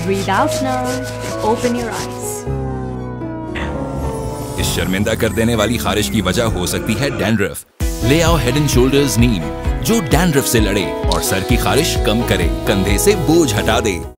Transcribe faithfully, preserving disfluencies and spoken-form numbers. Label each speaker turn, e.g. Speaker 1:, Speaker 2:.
Speaker 1: Breathe out now. Open your eyes.
Speaker 2: इस शर्मिंदा कर देने वाली खारिश की वजह हो सकती है डैंड्रफ। ले आओ हेड एंड शोल्डर्स नीम, जो डैंड्रफ से लड़े और सर की खारिश कम करे, कंधे से बोझ हटा दे।